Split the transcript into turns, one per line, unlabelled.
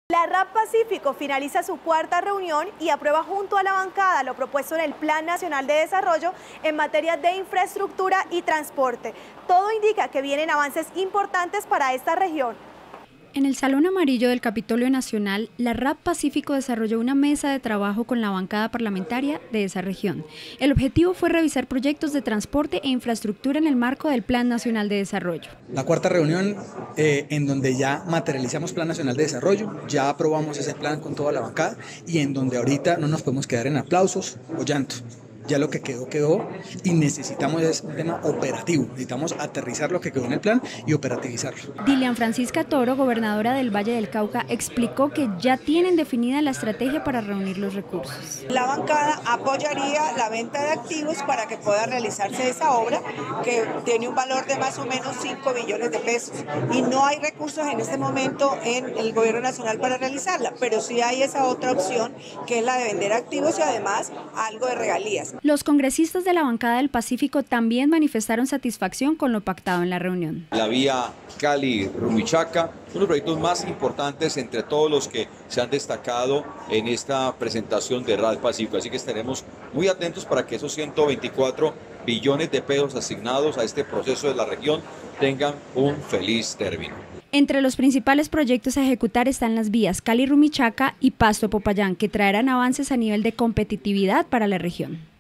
La RAP Pacífico finaliza su cuarta reunión y aprueba junto a la bancada lo propuesto en el Plan Nacional de Desarrollo en materia de infraestructura y transporte. Todo indica que vienen avances importantes para esta región.
En el Salón Amarillo del Capitolio Nacional, la RAP Pacífico desarrolló una mesa de trabajo con la bancada parlamentaria de esa región. El objetivo fue revisar proyectos de transporte e infraestructura en el marco del Plan Nacional de Desarrollo.
La cuarta reunión en donde ya materializamos Plan Nacional de Desarrollo, ya aprobamos ese plan con toda la bancada y en donde ahorita no nos podemos quedar en aplausos o llanto. Ya lo que quedó y necesitamos es un tema operativo, necesitamos aterrizar lo que quedó en el plan y operativizarlo.
Dilian Francisca Toro, gobernadora del Valle del Cauca, explicó que ya tienen definida la estrategia para reunir los recursos.
La bancada apoyaría la venta de activos para que pueda realizarse esa obra, que tiene un valor de más o menos 5 billones de pesos. Y no hay recursos en este momento en el gobierno nacional para realizarla, pero sí hay esa otra opción, que es la de vender activos y además algo de regalías.
Los congresistas de la bancada del Pacífico también manifestaron satisfacción con lo pactado en la reunión.
La vía Cali-Rumichaca, uno de los proyectos más importantes entre todos los que se han destacado en esta presentación de RAP Pacífico, así que estaremos muy atentos para que esos 124 billones de pesos asignados a este proceso de la región tengan un feliz término.
Entre los principales proyectos a ejecutar están las vías Cali-Rumichaca y Pasto-Popayán, que traerán avances a nivel de competitividad para la región.